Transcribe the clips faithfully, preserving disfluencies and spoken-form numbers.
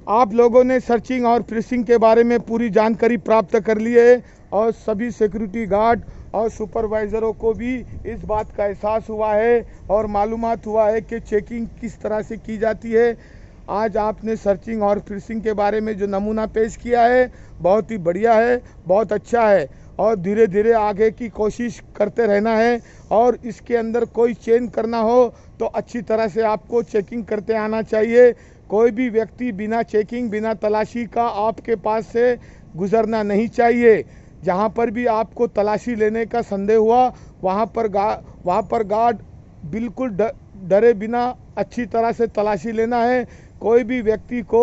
आप लोगों ने सर्चिंग और फिशिंग के बारे में पूरी जानकारी प्राप्त कर ली है और सभी सिक्योरिटी गार्ड और सुपरवाइज़रों को भी इस बात का एहसास हुआ है और मालूमात हुआ है कि चेकिंग किस तरह से की जाती है। आज आपने सर्चिंग और फिशिंग के बारे में जो नमूना पेश किया है बहुत ही बढ़िया है, बहुत अच्छा है और धीरे धीरे आगे की कोशिश करते रहना है। और इसके अंदर कोई चेंज करना हो तो अच्छी तरह से आपको चेकिंग करते आना चाहिए। कोई भी व्यक्ति बिना चेकिंग, बिना तलाशी का आपके पास से गुजरना नहीं चाहिए। जहां पर भी आपको तलाशी लेने का संदेह हुआ वहां पर गा वहां पर गार्ड बिल्कुल डरे बिना अच्छी तरह से तलाशी लेना है। कोई भी व्यक्ति को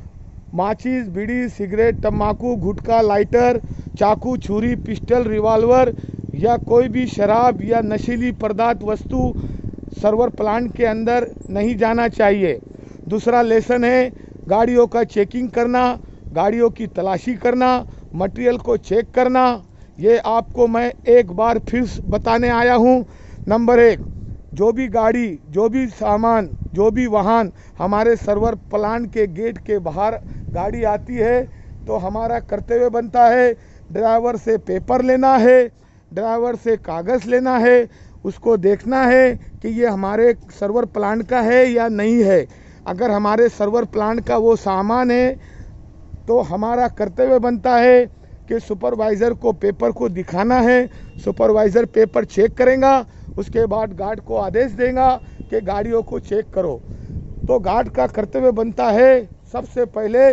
माचिस, बीड़ी, सिगरेट, तंबाकू, गुटखा, लाइटर, चाकू, छुरी, पिस्टल, रिवॉल्वर या कोई भी शराब या नशीली पदार्थ वस्तु सर्वर प्लांट के अंदर नहीं जाना चाहिए। दूसरा लेसन है गाड़ियों का चेकिंग करना, गाड़ियों की तलाशी करना, मटेरियल को चेक करना। ये आपको मैं एक बार फिर बताने आया हूँ। नंबर एक, जो भी गाड़ी, जो भी सामान, जो भी वाहन हमारे सर्वर प्लांट के गेट के बाहर गाड़ी आती है तो हमारा कर्तव्य बनता है ड्राइवर से पेपर लेना है, ड्राइवर से कागज़ लेना है, उसको देखना है कि ये हमारे सर्वर प्लांट का है या नहीं है। अगर हमारे सर्वर प्लांट का वो सामान है तो हमारा कर्तव्य बनता है कि सुपरवाइज़र को पेपर को दिखाना है। सुपरवाइज़र पेपर चेक करेगा, उसके बाद गार्ड को आदेश देगा कि गाड़ियों को चेक करो। तो गार्ड का कर्तव्य बनता है सबसे पहले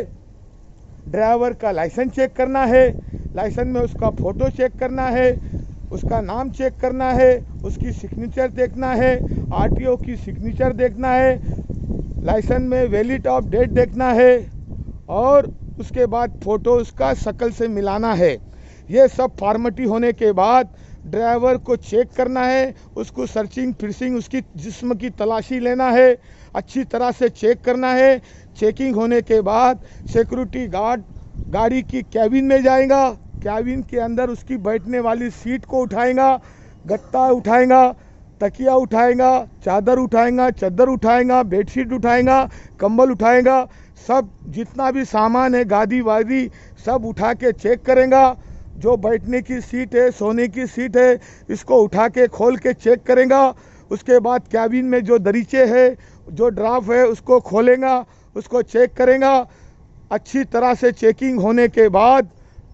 ड्राइवर का लाइसेंस चेक करना है, लाइसेंस में उसका फ़ोटो चेक करना है, उसका नाम चेक करना है, उसकी सिग्नेचर देखना है, आरटीओ की सिग्नेचर देखना है, लाइसेंस में वैलिड ऑफ डेट देखना है और उसके बाद फ़ोटो उसका शक्ल से मिलाना है। ये सब फॉर्मेलिटी होने के बाद ड्राइवर को चेक करना है, उसको सर्चिंग फिशिंग उसकी जिस्म की तलाशी लेना है, अच्छी तरह से चेक करना है। चेकिंग होने के बाद सिक्योरिटी गार्ड गाड़ी की कैबिन में जाएगा, कैबिन के अंदर उसकी बैठने वाली सीट को उठाएगा, गत्ता उठाएगा, तकिया उठाएगा, चादर उठाएगा, चादर उठाएगा, बेडशीट उठाएगा, कंबल उठाएगा, सब जितना भी सामान है गादी वादी सब उठा के चेक करेगा। जो बैठने की सीट है, सोने की सीट है, इसको उठा के खोल के चेक करेगा। उसके बाद कैबिन में जो दरीचे है, जो ड्राफ्ट है उसको खोलेगा, उसको चेक करेगा। अच्छी तरह से चेकिंग होने के बाद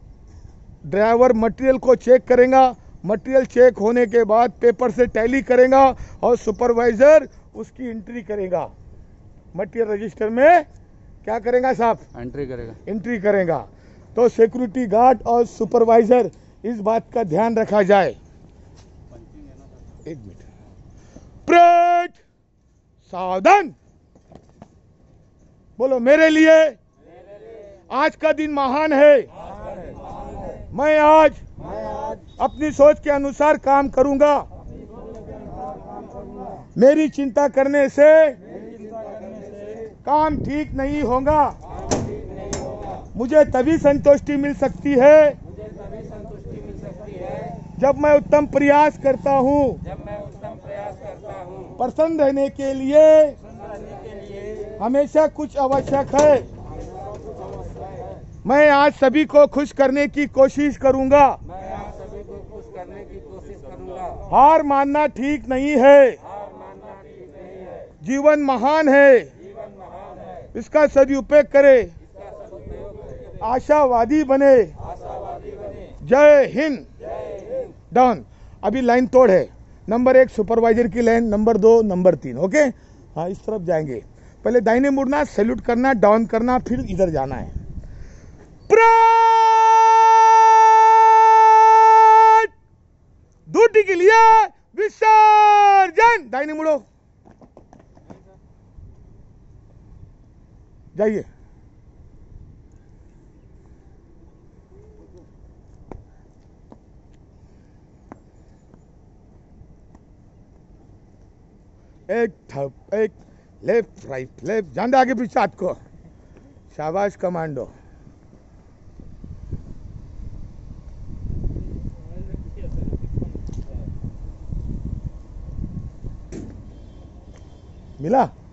ड्राइवर मटेरियल को चेक करेगा। मटेरियल चेक होने के बाद पेपर से टैली करेगा और सुपरवाइज़र उसकी एंट्री करेगा। मटेरियल रजिस्टर में क्या करेगा साहब? एंट्री करेगा एंट्री करेगा। तो सिक्योरिटी गार्ड और सुपरवाइजर इस बात का ध्यान रखा जाए। एक मिनट, परेड, सावधान। बोलो मेरे लिए आज का दिन महान है। मैं आज अपनी सोच के अनुसार काम करूंगा। मेरी चिंता करने से काम ठीक नहीं होगा। मुझे तभी संतुष्टि मिल सकती है जब मैं उत्तम प्रयास करता हूँ। प्रसन्न रहने के लिए हमेशा कुछ आवश्यक है। मैं आज सभी को खुश करने की कोशिश करूंगा। हार मानना ठीक नहीं है। जीवन महान है, इसका सदुपयोग करे, आशावादी बने। जय हिंद। डन। अभी लाइन तोड़ है। नंबर एक सुपरवाइजर की लाइन, नंबर दो, नंबर तीन। ओके, हाँ इस तरफ जाएंगे। पहले दाहिने मुड़ना, सैल्यूट करना, डाउन करना, फिर इधर जाना है। ड्यूटी के लिए विसर्जन। दाहिने मुड़ो, जाइए। एक थप, एक लेफ्ट राइट लेफ्ट, जान दे आगे पीछे हाथ को। शाबाश कमांडो। मिला।